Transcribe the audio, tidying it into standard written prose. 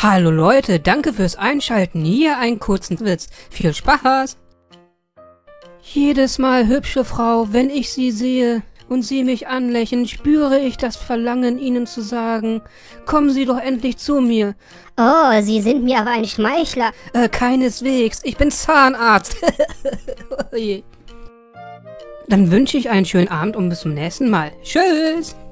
Hallo Leute, danke fürs Einschalten. Hier einen kurzen Witz. Viel Spaß! Jedes Mal, hübsche Frau, wenn ich Sie sehe und Sie mich anlächeln, spüre ich das Verlangen, Ihnen zu sagen, kommen Sie doch endlich zu mir. Oh, Sie sind mir aber ein Schmeichler. Keineswegs, ich bin Zahnarzt. Oh je. Dann wünsche ich einen schönen Abend und bis zum nächsten Mal. Tschüss!